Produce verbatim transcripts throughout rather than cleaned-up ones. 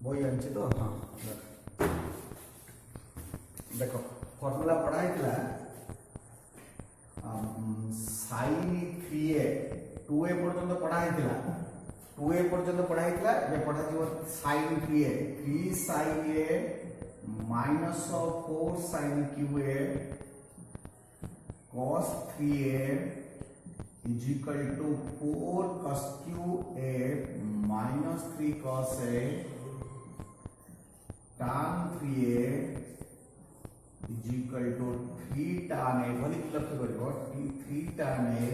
बही आनी तो हाँ देख फर्मूला पढ़ाई sine three A two A पर्यंत पढ़ाई टू ए पर्यंत पढ़ाई पढ़ा sine three A three sine A minus four sine cube A cos three A is equal to four cos q a minus three cos a tan three A is equal to three tan a बोली लक्ष्य करियो three tan a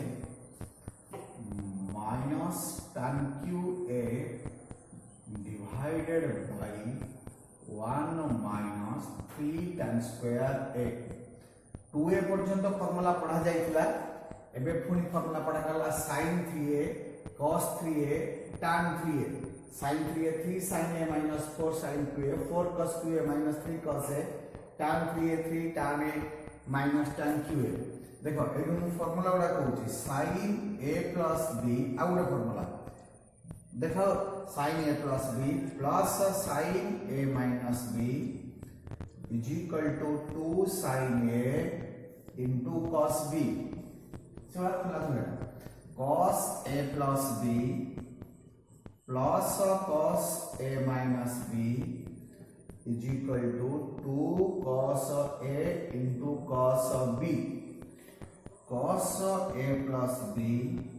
minus tan q a divided by one minus three tan square a two A पर्यंत formula पढ़ा जाइतिला एबे पुनी formula पढ़ा गला sin three A cos three A tan three A sin three A three sin a minus four sin q a four cos q a minus three cos a tan three A three tan a minus tan q a देखो एनु formula बडा कहूची sin a plus b आ गुडा formula देखो sin a plus b plus sin a minus b is equal to two sin a into cos b so cos a plus b plus cos a minus b is equal to two cos a into cos b cos a plus b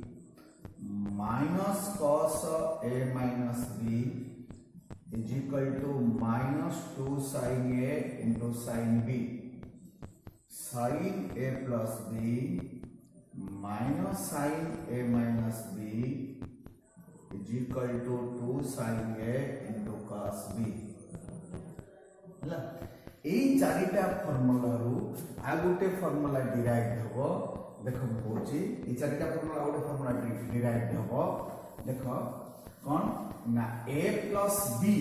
minus cos a minus b is equal to minus two sin a into sin b sin a plus b minus sin a minus b is equal to two sin a into cos b हला एई चारिटा formula रु आ गुटे formula derive हबो देखो होची एई चारिटा formula गुटे formula derive हबो देखो कौन ना a plus b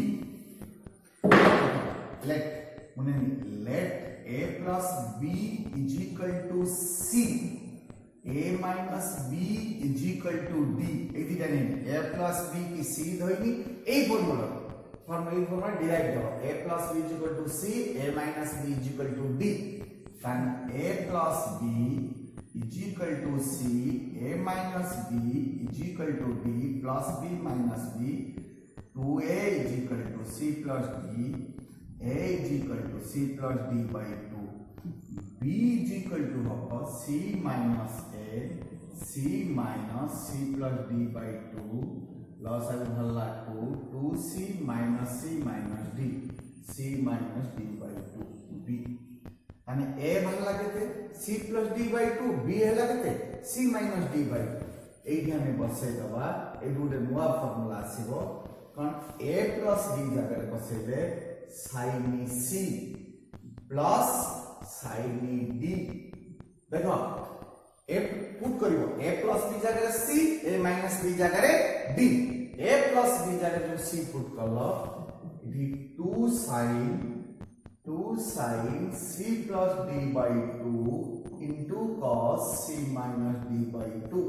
let मुने let a plus b is equal to c a minus b is equal to d एति जाने a plus b की c धइनी एई फार्मूला फार्मूला फार्मूला डिराइव हो a plus b is equal to c a minus b is equal to d then a plus b is equal to c a minus b is equal to d plus b minus b two a is equal to c plus d a is equal to c plus d by two b is equal to होगा c minus a c minus c plus d by two plus आगे भरला two two c minus c minus d c minus d by two b यानी a भरला केते c plus d by two b हला केते c minus d by एठी हमें बसे दबा ए गुटे नुवा फार्मूला आसीबो कोन a plus d जगह बसेले sin c plus sin d देखो a पुट करियो a plus b जगह c a minus b जगह d a plus b जगह जो c पुट करलो इधी two sin two sin c plus d by two into cos c minus d by two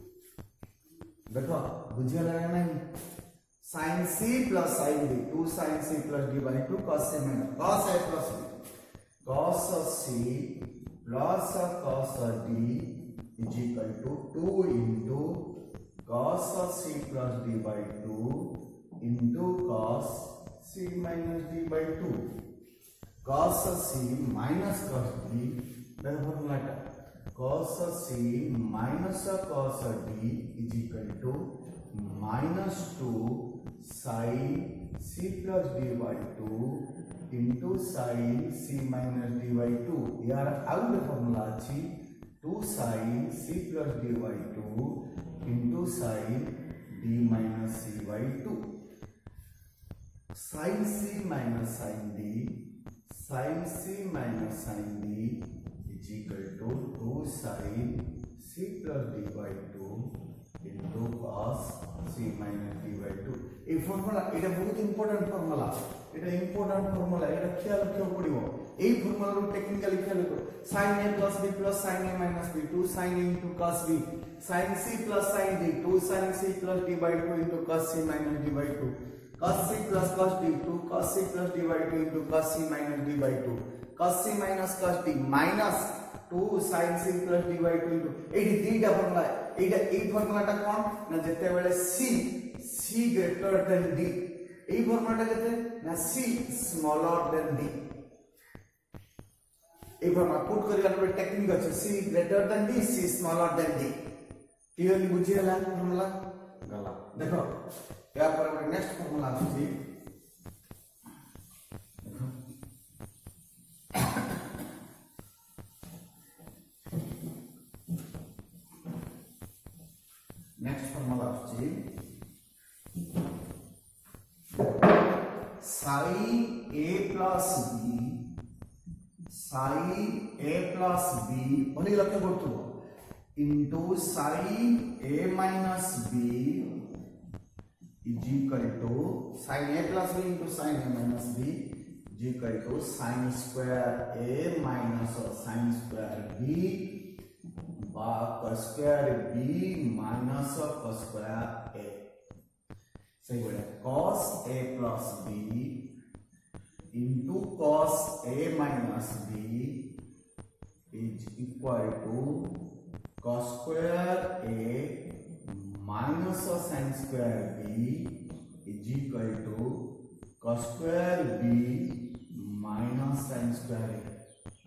देखो बुझिया लगा नहीं sin c plus sin d two sin c plus d by two cos c minus cos a plus b cos c plus cos d is equal to two into cos c plus d by two into cos c minus d by two cos c minus cos d देखो formula का cos c minus cos d is equal to minus two sin c plus d by two into sin c minus d by two यार आउट formula अछि two sin c plus d by two into sin d minus c by two sin c minus sin d sin c minus sin d is equal to two sin c plus d by two into cos c minus d by two এই formula এটা বহুত important formula এটা important formula এটা খেয়াল রাখতে পড়িব এই ফর্মুলার technically খেয়াল করো sin a plus b plus sin a minus b two sin a into cos b sin c plus sin d two sin c plus d by two into cos c minus d by two cos c plus cos d two cos c plus d by to into cos c minus d by two cos c minus cos d minus two sin c plus d by to into एठी तीटा formula एटा ए फॉर्मूलाटा कोन ना जते बेले c c greater than d ए फॉर्मूलाटा केते ना c smaller than d ए formula put करिया रे technique अछि c greater than d c smaller than d clearly बुझियला फॉर्मूला गला देखो या पर हम नेक्स्ट फॉर्मूला अछि नेक्स्ट फॉर्मूला अछि sin a plus b sin a plus b बोली लक्ष्य करथु into sin a minus b is equal to sin a plus b into sin a minus b is equal to sin square a minus or sin square b by cos square b minus or cos square a. Say what? Cos a plus b into cos a minus b is equal to cos square a minus or sin square b is equal to cos square b minus sin square a.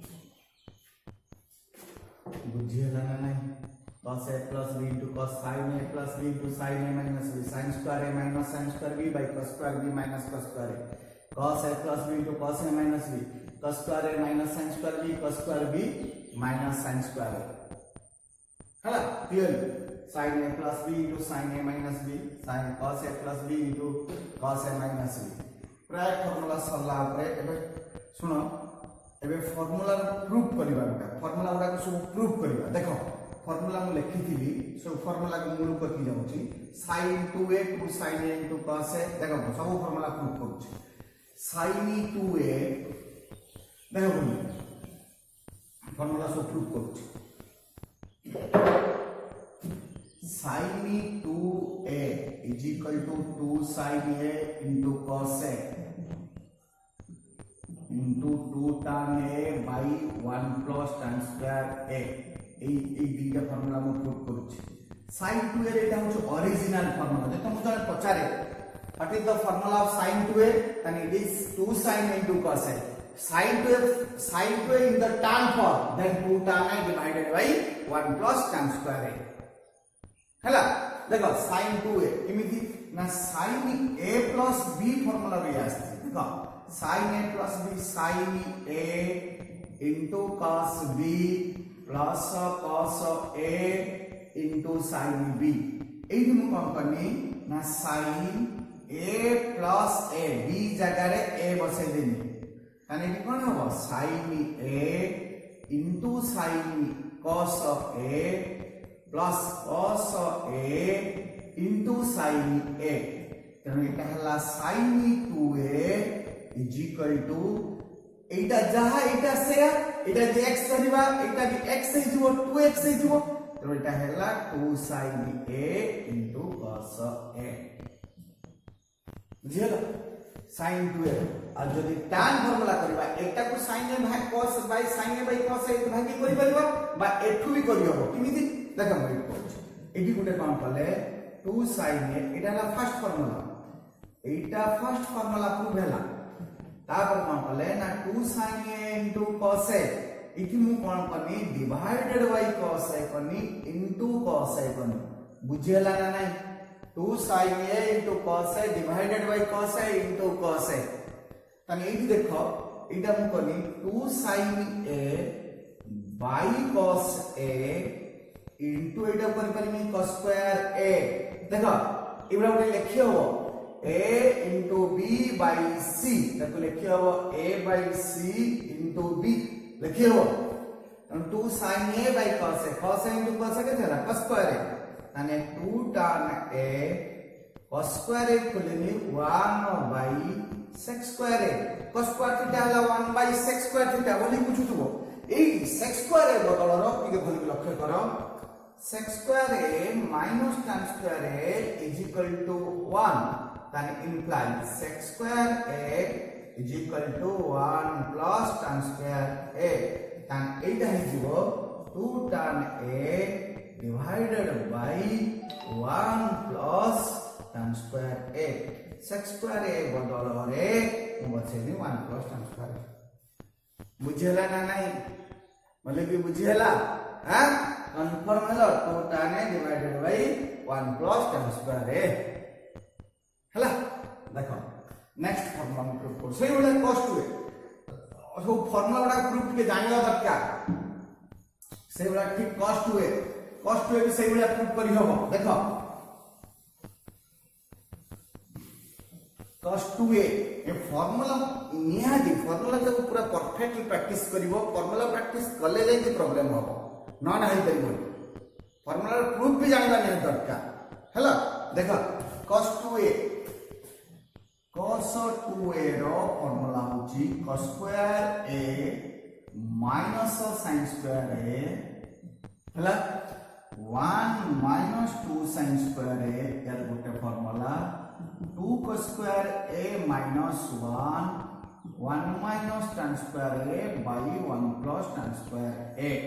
बुझिएगा ना नहीं cos a plus b into cos sin a plus b into sin a minus b sin square a minus sin square b by cos square b minus cos square a cos a plus b into cos a minus b cos square a minus sin square b cos square b minus sin square a है clear sin a plus b into sin a minus b sin cos a plus b into cos a minus b प्राय formula सरला परे एबे सुनो एबे formula proof करिबा बेटा formula गुडा को सब प्रूफ करिबा देखो फार्मूला मु लिखिथिली सब फार्मूला को मूल कथि जाउची sin two a two sin a into cos a देखो सब फार्मूला प्रूफ करूची sin टू a देखो फार्मूला सब प्रूफ करूची sin two a is equal to two sin a into cos a into two tan a by one plus tan square a এই এই দুইটা formula আমি প্রয়োগ করছি sin टू a এটা হচ্ছে অরিজিনাল ফর্মুলা যেটা আমি জানি পচারে what is the formula of sin two a then it is two sin a into cos a sin two a sin two a in the tan form then two tan a divided by one plus tan square a हैला देखो sin two a एमिति ना sin a plus b formula रे आसी देखो sin a plus b sin a into cos b plus cos a into sin b एही मु कोन करनी ना sin a plus a b जगह रे a बसे देनी तने कि कोन हो sin a into sin cos a plus cos a into sin a तने एटा हला sin two a is equal to एटा जहा एटा से एटा जे x धरिबा एटा भी x से हिजो टू x से हिजो तो एटा हैला two sin a into cos a बुझियला sin टू a आ जदी tan फार्मूला करबा एटा को sin a भाग cos by sin a by cos a भागी करि परबा बा एठु भी करि हबो किमिति देखा मैं कहूँ एठी गुटे कोन कले टू sin a एटा हला फर्स्ट फार्मूला एटा फर्स्ट फार्मूला प्रूव हैला तापर कोन कले ना two sin a into cos a इति मु कोन कनी डिवाइडेड बाय cos a कनी into cos a कनी बुझेला ना नहीं two sin a into cos a divided by cos a into cos a तने एठी देखो एटा मु कनी two sin a by cos a into एटा कर परमी cos square a देखो इबरा उठे लिखियो हो a into b by c ताको लिखियो हो a by c into b लिखियो हो two sin a by cos a cos a into cos a केते हला cos square a माने two tan a cos square a खुलेनी one by sec square a cos square theta हला one by sec square theta बोली बुझुथबो एई sec square a बदलर टिके भली लक्ष्य करो sec square a minus tan square a is equal to one ताने imply sec square a is equal to one plus tan square a ताने एटा हे जीवो two tan a divided by one plus tan square a sec square a बदल रे बचेनी one plus tan square a बुझेला ना नहीं मतलब कि बुझेला हां कन्फर्म है two tan a divided by one plus tan square a हला देखो नेक्स्ट फार्मूला में प्रूफ कर सही वाला कॉस्ट हुए सब फार्मूला वाला प्रूफ के जानला दरकार सही वाला ठीक कॉस्ट हुए कॉस्ट हुए भी सही वाला प्रूफ करी होबो देखो कॉस्ट हुए ये फार्मूला निया दी फार्मूला जब पूरा परफेक्टली प्रैक्टिस करिवो फार्मूला प्रैक्टिस कले जाई कि प्रॉब्लम होबो न ना है करिवो फार्मूला प्रूफ भी जानला नहीं दरकार हला देखो कॉस्ट हुए cos two a रो फार्मूला होची cos square a minus sin square a हला one minus two sin square a यार गोटे formula two cos square a minus one one minus tan square a by one plus tan square a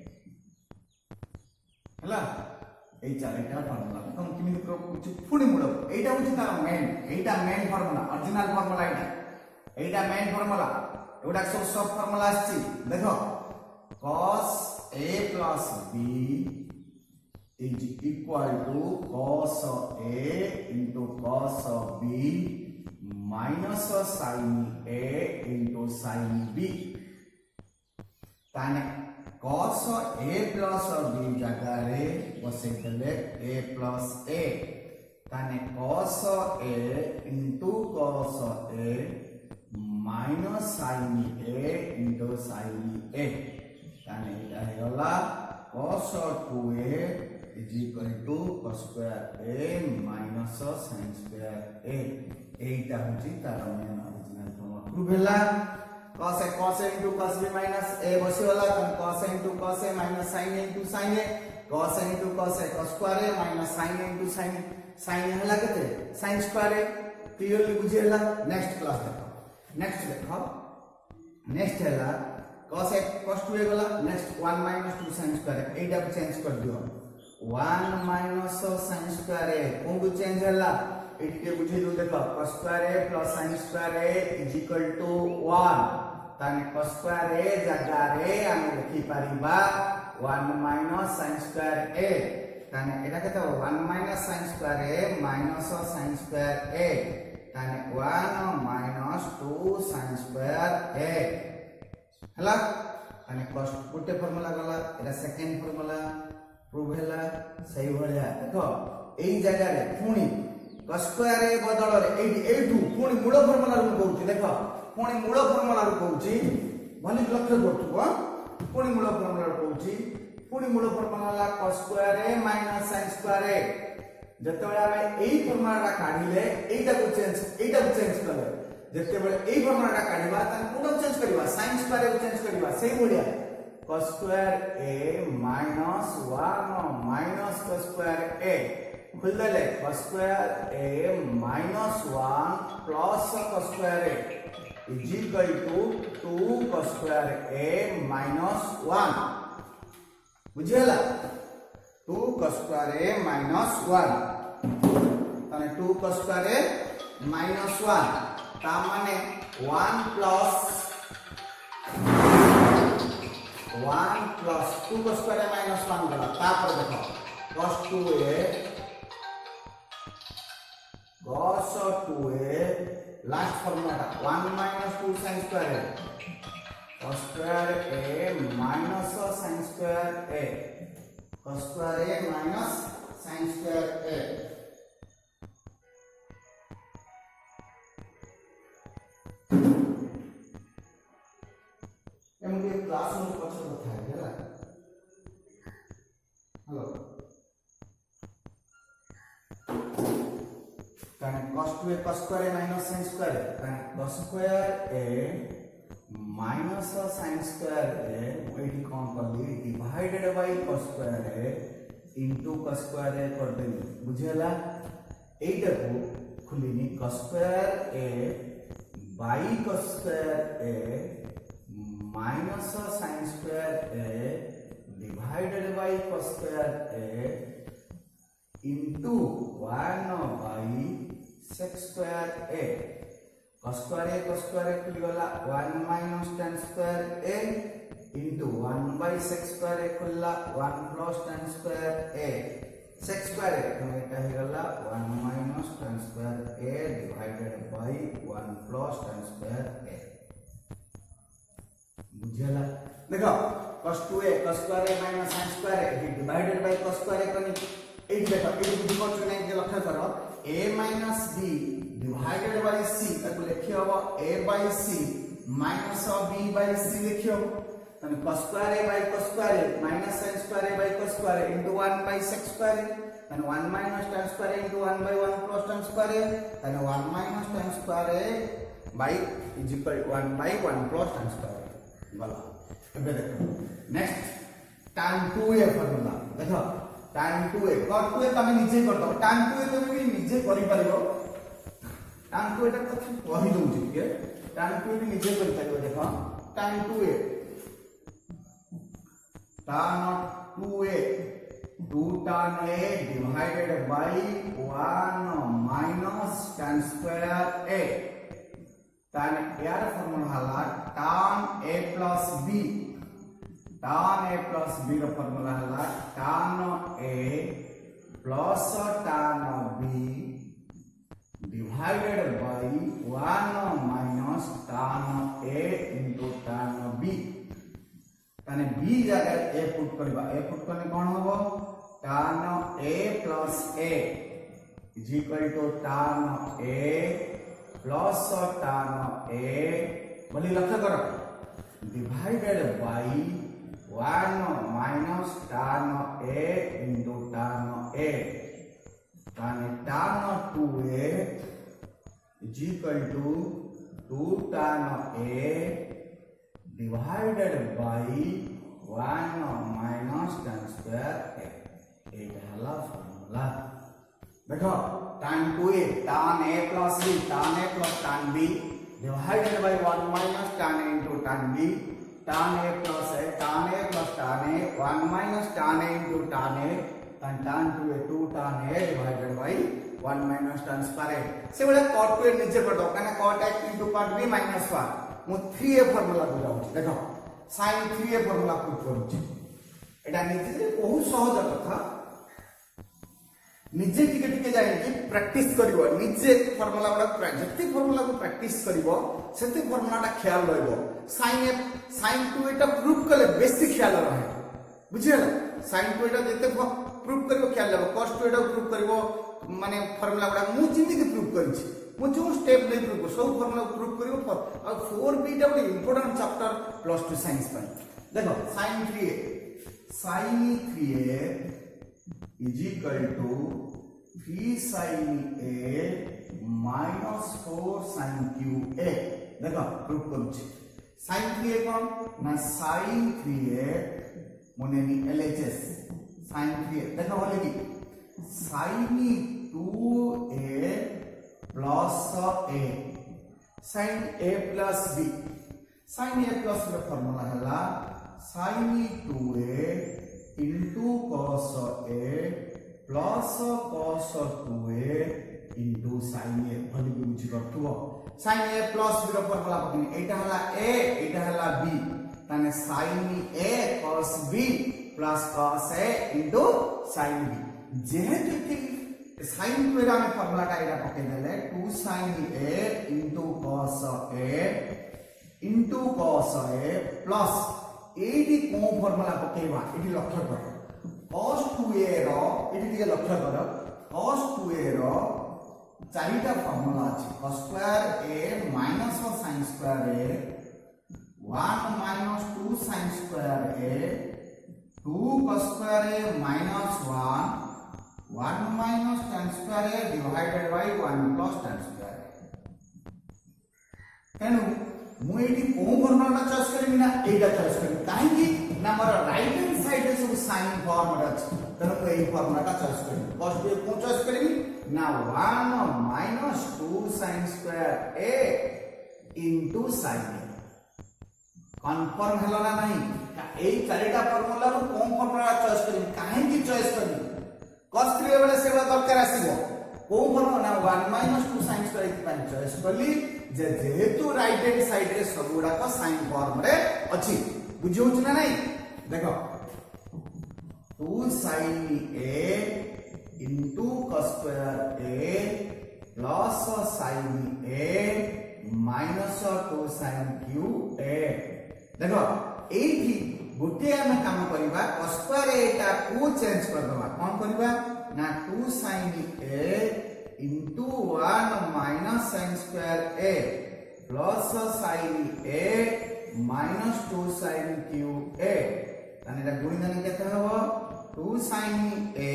हला এই চারটা formula তখন কিমি করছি পুনি মুড় এইটা হচ্ছে তার মেইন এইটা মেইন ফর্মুলা অরিজিনাল ফর্মুলা এটা এইটা মেইন ফর্মুলা এগুলা সব সব ফর্মুলা আসছে দেখো cos a plus b is equal to cos a into cos b minus sin a into sin b ताने cos a plus b जगह रे बसे देले a plus a ताने cos a into cos a minus sin a into sin a ताने इटा हेला cos two a is equal to cos square a minus sin square a एटा होची तार मेन ओरिजिनल फॉर्मूला प्रूफ हैला cos a cos a into cos b minus a बसे वाला तो cos a into cos a minus sin a into sin a cos a into cos a cos square a minus sin a into sin sin a हला केते sin square a clearly बुझेला next class देखो next देखो next हैला cos a cos two a वाला next one minus two sin square a एटा को change कर दियो one minus sin square a कोन को चेंज हैला एटिके बुझे दो देखो cos square a plus sin square a is equal to one ताने cos square a जगह रे हम लिखि परिबा one minus sin square a ताने एटा केते one minus sin square a minus sin square a ताने one minus two sin square a हला ताने cos गोटे फार्मूला गला एटा सेकंड फार्मूला प्रूव हैला सही भलिया देखो एई जगह रे पुनी cos square a बदल रे एई एटू पुनी मूल फार्मूला रू कहूची देखो पुनी मूल फार्मूला रू कहूची भली लक्ष्य करथुवा पुनी मूल फार्मूला रू कहूची पुनी मूल formula cos square a minus sin square a जते बेला हम एई फार्मूला रा काढिले एटा को चेंज एटा को चेंज करले जते बेला एई फार्मूला रा काढिबा त कोन चेंज करबा sin square a को चेंज करबा सही बोलिया cos square a minus one minus cos square a खुल दले cos square a minus one plus cos square a is equal to two cos square a minus one बुझेला two cos square a minus one ताने two cos square a minus one ता माने one plus one plus two cos square a minus one गला ता पर देखो cos two a cos two a last formula one minus two sin square a cos square a minus sin square a cos square a minus sin square a एमके class में पछो कथा है ହେଲା हेलो ताने cos two a cos square a minus sin square a ताने cos square a minus sin square a एठी कोन करली divided by cos square a into cos square a कर देली बुझेला एटा को खुलिनी cos square a by cos square a minus sin square a divided by cos square a into one by sec square a. Cos square a cos square a खुलगला one minus tan square a into one by sec square a खुलला one plus tan square a. sec square a तो एटा हेगला one minus tan square a divided by one plus tan square a. बुझला देखो cos two a cos square a minus sin square a divided by cos square a कनी एट देखो एट बुझी पछ नै के लक्ष्य करो a minus b divided by c ताको लिखि हबो a by c minus b by c लिखि हबो तने cos square a by cos square a minus sin square a by cos square a into one by sec square a तने one minus tan square a into one by one plus tan square a तने one minus tan square a by is equal to one by one plus tan square a बोला ଏବେ ଦେଖ next tan two a formula देखो tan two a cos two a तमे निजे कर दो tan two a तमे भी निजे करि परिबो tan two a ता कथि कहि दउछि के tan two a भी निजे करि परिबो देखो tan two a tan two a two tan a divided by one minus tan square a tan यार फॉर्मूला हला tan a plus b tan a plus b रो फॉर्मूला हला tan a plus tan b divided by one minus tan a into tan b ताने b जगह a put करबा a put करने कोन होबो tan a plus a is equal to tan a plus tan a बोली लक्ष्य करो divided by one minus tan a into tan a ताने tan two a is equal to two tan a divided by one minus tan square a एटा हला formula देखो tan two a tan a plus b tan a plus tan b divided by one minus tan a into tan b tan a plus a tan a plus tan a one minus tan a into tan a tan tan two a two tan a divided by one minus tan square a से बड़ा cot two a नीचे कर दो काना cot a into cot b minus one मु three a formula को जाउ देखो sin three a फार्मूला को करू एटा नीचे बहुत सहज कथा निजे टिके टिके जाय कि प्रैक्टिस करिवो निजे फार्मूला बडा जति फार्मूला को प्रैक्टिस करिवो सेते फार्मूलाटा ख्याल रहइबो sin a sin two एटा प्रूफ करले बेसी ख्याल रहे बुझियला sin two एटा जते प्रूफ करिवो ख्याल लेबो cos two एटा प्रूफ करिवो माने फार्मूला बडा मु जिंदगी के प्रूफ करछि मु जो स्टेप नै प्रूफ सब फार्मूला प्रूफ करिवो आ four b टा बडा important chapter plus two science पय देखो sin three a sin three a is equal to three sin a minus four sin cube a देखो प्रूफ करूची sin three a कौन ना sin three a मोने नी L H S sin three a देखो बोले कि sin two a plus a sin a plus b sin a plus रो formula हला sin two a into cos a plus cos two a into sin a भली भी बुझी करथुओ sin a plus b रो फार्मूला पकनी एटा हला a एटा हला b ताने sin a cos b plus cos a into sin b जेहेतु कि sin two रा में फार्मूला का एटा पके देले two sin a into cos a into cos a plus एटी को फार्मूला पकेवा एटी लक्ष्य कर cos two a रो एटी दिके लक्ष्य कर cos two a रो चारिटा फार्मूला अछि cos square a minus sin square a one minus two sin square a two cos square a minus one one minus tan square a divided by one plus tan square तेनु मु eighty को formula choice करबी ना एटा choice करबी काहे कि ना हमर राइट हैंड साइड रे सब साइन फॉर्म अछि तनो को एई फार्मूला चॉइस करबी cos two को चॉइस करबी ना one minus two sine square A into sine A confirm है ना नहीं ए चारिटा फार्मूला रो कोन फार्मूला चॉइस करी काहे की चॉइस करी cos थ्री बेले सेबा दरकार आसीबो कोन फार्मूला ना one minus two sine square इतपान चॉइस करली जे जेहेतु राइट हैंड साइड रे सब गुडा को साइन फॉर्म रे अछि बुझियो छ ना नहीं देखो two sine A into cos square A plus sine A minus two sine cube A देखो एठी गोटे हम काम करबा cos स्क्वायर एटा को चेंज कर दबा कोन करबा ना two sine A into one minus sine square A plus sine A minus two sine cube A ताने एटा गुणित केते हबो two sine A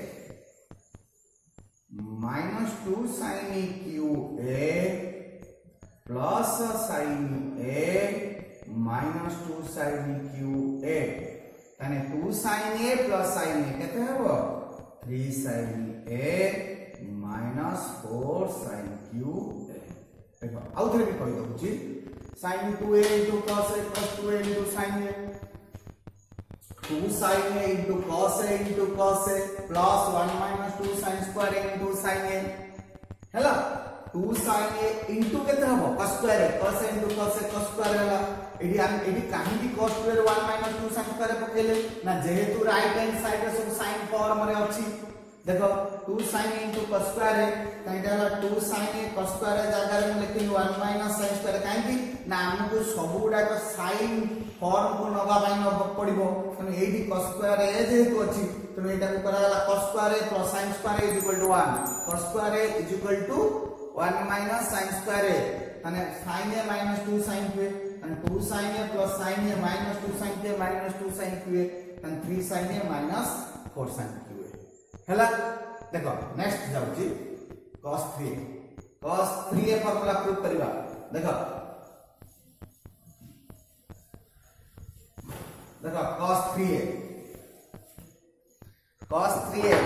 minus two sine cube A plus sine A minus two sine cube A ताने two sine A plus sine A केते हबो three sine A minus four sine cube A देखो आउ थरे भी कहि दउची sin to A into cos a plus two A into sin a two sin a into cos a into cos a plus one minus two sin square a into sin a हैला two sin a into केते हबो cos square a cos a into cos a cos square हैला एडी हम एडी काहे की cos square one minus two sin square पकेले ना जेहेतु राइट हैंड साइड रे सब sin फॉर्म रे अछि देखो two sin into cos square है काईटा हला two sin a cos square जगह रे लिखिन वन minus sin square काहे की ना हमको सब गुडा को sin फॉर्म को नबा बाई न पड़िबो तने एडी cos square a जेहेतु अछि तने एटा को करा हला cos square a plus sin square a = one cos square a = one minus sin square a तने sin a minus two sin q तने two sin a plus sin a minus two sin q minus two sin q तने three sin a minus four sin q हैला देखो next जाउची cos three cos three A formula prove करबा देखो देखो cos three A cos three A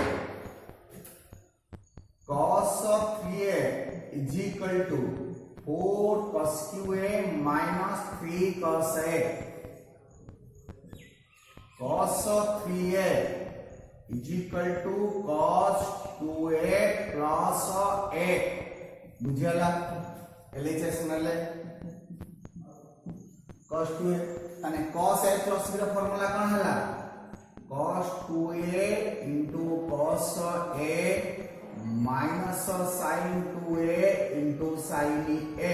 cos three A is equal to four cos q a minus three cos a cos three A is equal to cos two A plus a बुझियाला LHS नले cos two A तने cos a plus b रो formula कोन हला cos two A into cos a minus sin to A into sin a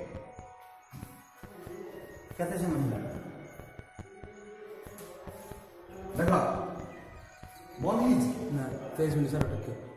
कैसे समझला देखो बोल लीजिए ना तेईस मिनट सर अटके